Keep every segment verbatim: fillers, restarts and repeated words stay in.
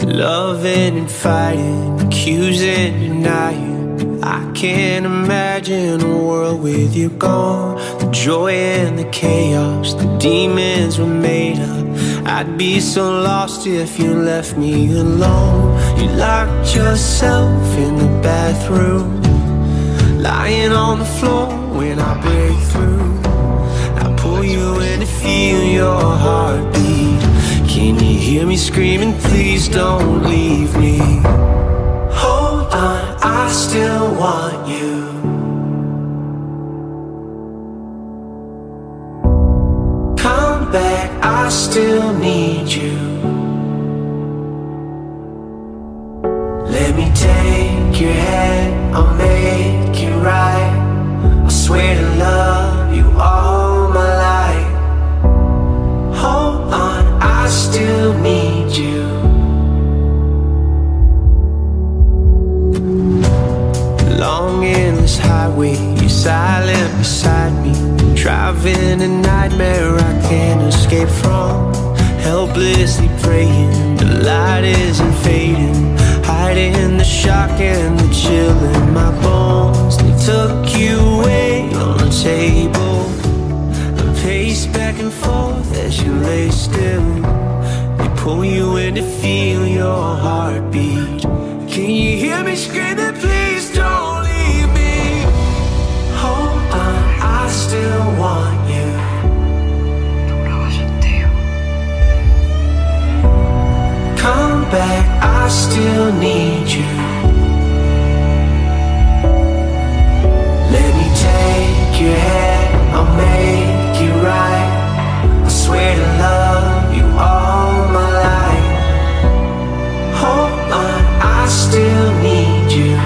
Loving and fighting, accusing, denying. I can't imagine a world with you gone. The joy and the chaos, the demons were made up. I'd be so lost if you left me alone. You locked yourself in the bathroom, lying on the floor when I break through. I pull you in to feel your heartbeat. Can you hear me screaming, please don't leave me? Hold on, I still want you. Come back, I still need you. Let me take your hand, I'll make it right. I swear to love you all my life. Hold on, I still need you. Long endless highway, you're silent beside me. Driving a nightmare I can't escape from. Helplessly praying, the light isn't fading. Hiding the shock and the chill in my bones. They took you away on the table. I pace back and forth as you lay still. They pull you in to feel your heartbeat. Can you hear me screaming, please don't leave me? Hold on, I still want you. Come back, I still need you. Let me take your hand, I'll make it right. I swear to love you all my life. Hold on, I still need you.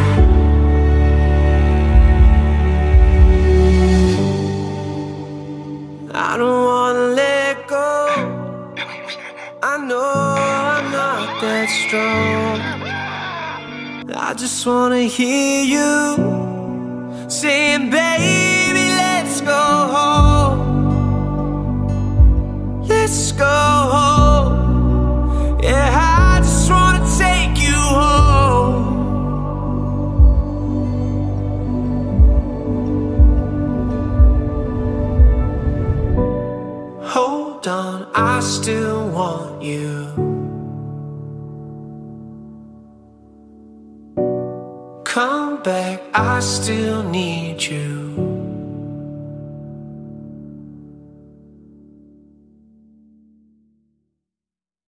I don't wanna let go. I know I'm not that strong. I just wanna hear you saying, baby, let's go home. Let's go home. Yeah, I just wanna take you home. Hold on, I still want you. Come back, I still need you.